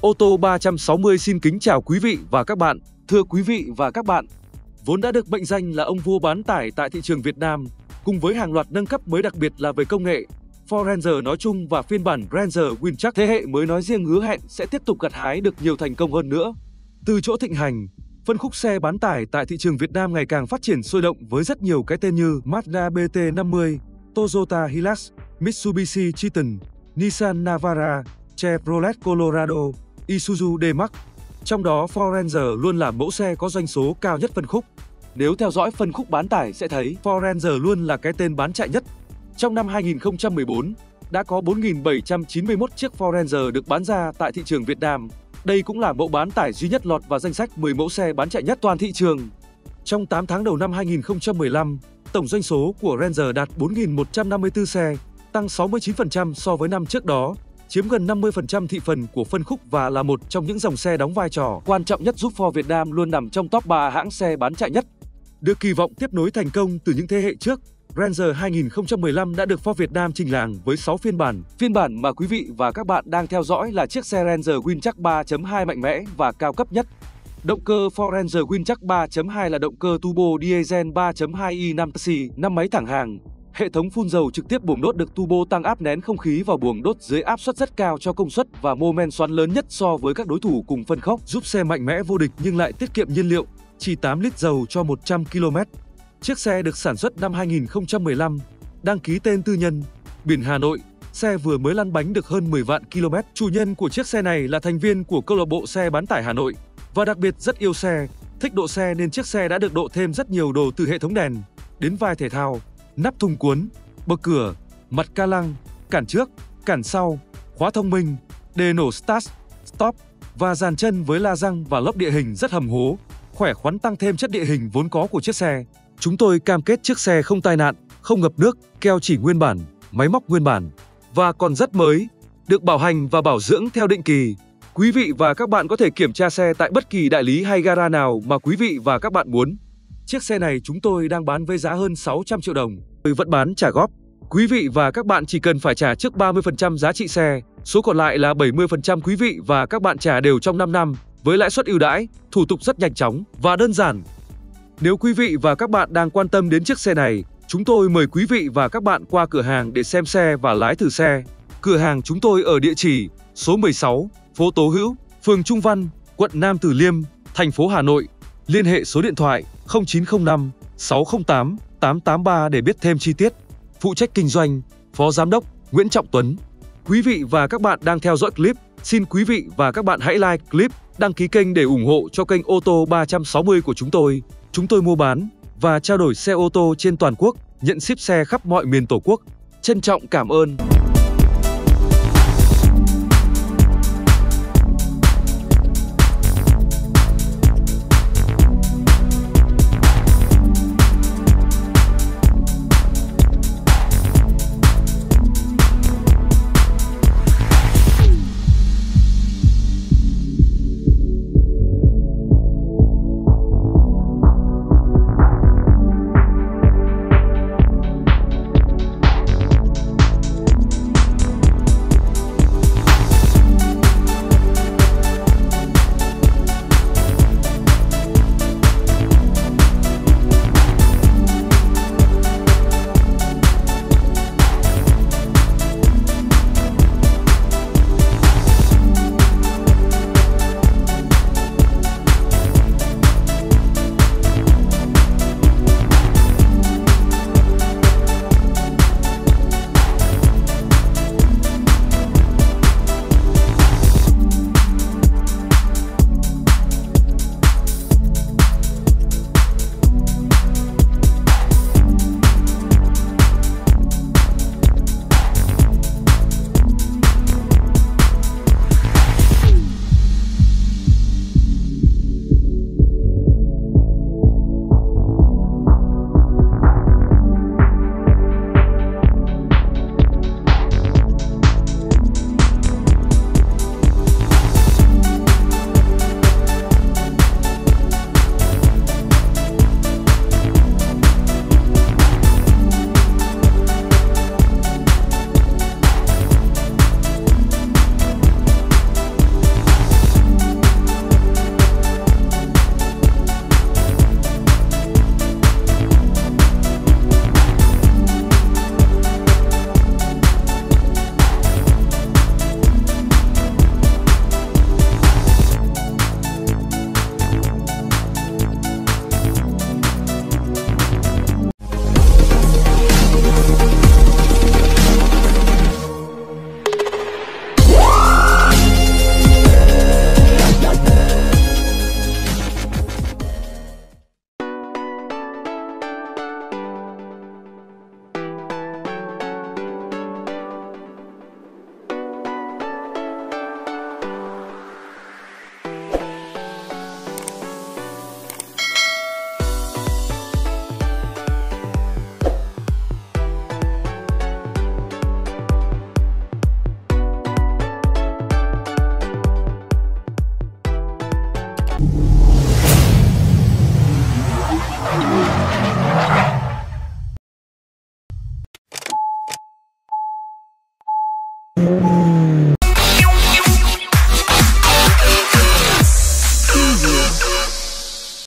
Ô tô 360 xin kính chào quý vị và các bạn. Thưa quý vị và các bạn, vốn đã được mệnh danh là ông vua bán tải tại thị trường Việt Nam, cùng với hàng loạt nâng cấp mới đặc biệt là về công nghệ, Ford Ranger nói chung và phiên bản Ranger Winch thế hệ mới nói riêng hứa hẹn sẽ tiếp tục gặt hái được nhiều thành công hơn nữa. Từ chỗ thịnh hành, phân khúc xe bán tải tại thị trường Việt Nam ngày càng phát triển sôi động với rất nhiều cái tên như Mazda BT50, Toyota Hilux, Mitsubishi Triton, Nissan Navara, Chevrolet Colorado, Isuzu D-Max. Trong đó Ford Ranger luôn là mẫu xe có doanh số cao nhất phân khúc. Nếu theo dõi phân khúc bán tải sẽ thấy Ford Ranger luôn là cái tên bán chạy nhất. Trong năm 2014, đã có 4.791 chiếc Ford Ranger được bán ra tại thị trường Việt Nam. Đây cũng là mẫu bán tải duy nhất lọt vào danh sách 10 mẫu xe bán chạy nhất toàn thị trường. Trong 8 tháng đầu năm 2015, tổng doanh số của Ranger đạt 4.154 xe, tăng 69% so với năm trước đó, chiếm gần 50% thị phần của phân khúc và là một trong những dòng xe đóng vai trò quan trọng nhất giúp Ford Việt Nam luôn nằm trong top 3 hãng xe bán chạy nhất. Được kỳ vọng tiếp nối thành công từ những thế hệ trước, Ranger 2015 đã được Ford Việt Nam trình làng với 6 phiên bản. Phiên bản mà quý vị và các bạn đang theo dõi là chiếc xe Ranger Winch 3.2 mạnh mẽ và cao cấp nhất. Động cơ Ford Ranger Winch 3.2 là động cơ turbo diesel 3.2i 5 5 máy thẳng hàng. Hệ thống phun dầu trực tiếp buồng đốt được turbo tăng áp nén không khí vào buồng đốt dưới áp suất rất cao cho công suất và mô men xoắn lớn nhất so với các đối thủ cùng phân khúc, giúp xe mạnh mẽ vô địch nhưng lại tiết kiệm nhiên liệu, chỉ 8 lít dầu cho 100 km. Chiếc xe được sản xuất năm 2015, đăng ký tên tư nhân, biển Hà Nội, xe vừa mới lăn bánh được hơn 10 vạn km. Chủ nhân của chiếc xe này là thành viên của câu lạc bộ xe bán tải Hà Nội và đặc biệt rất yêu xe, thích độ xe nên chiếc xe đã được độ thêm rất nhiều đồ từ hệ thống đèn đến vai thể thao, nắp thùng cuốn, bậc cửa, mặt ca lăng, cản trước, cản sau, khóa thông minh, đề nổ start, stop và dàn chân với la răng và lốp địa hình rất hầm hố, khỏe khoắn tăng thêm chất địa hình vốn có của chiếc xe. Chúng tôi cam kết chiếc xe không tai nạn, không ngập nước, keo chỉ nguyên bản, máy móc nguyên bản và còn rất mới, được bảo hành và bảo dưỡng theo định kỳ. Quý vị và các bạn có thể kiểm tra xe tại bất kỳ đại lý hay gara nào mà quý vị và các bạn muốn. Chiếc xe này chúng tôi đang bán với giá hơn 600 triệu đồng, vẫn bán trả góp. Quý vị và các bạn chỉ cần phải trả trước 30% giá trị xe, số còn lại là 70% quý vị và các bạn trả đều trong 5 năm, với lãi suất ưu đãi, thủ tục rất nhanh chóng và đơn giản. Nếu quý vị và các bạn đang quan tâm đến chiếc xe này, chúng tôi mời quý vị và các bạn qua cửa hàng để xem xe và lái thử xe. Cửa hàng chúng tôi ở địa chỉ số 16, phố Tố Hữu, phường Trung Văn, quận Nam Từ Liêm, thành phố Hà Nội. Liên hệ số điện thoại 0905 608 883 để biết thêm chi tiết. Phụ trách kinh doanh, Phó Giám đốc Nguyễn Trọng Tuấn. Quý vị và các bạn đang theo dõi clip, xin quý vị và các bạn hãy like clip, đăng ký kênh để ủng hộ cho kênh ô tô 360 của chúng tôi. Chúng tôi mua bán và trao đổi xe ô tô trên toàn quốc, nhận ship xe khắp mọi miền Tổ quốc. Trân trọng cảm ơn.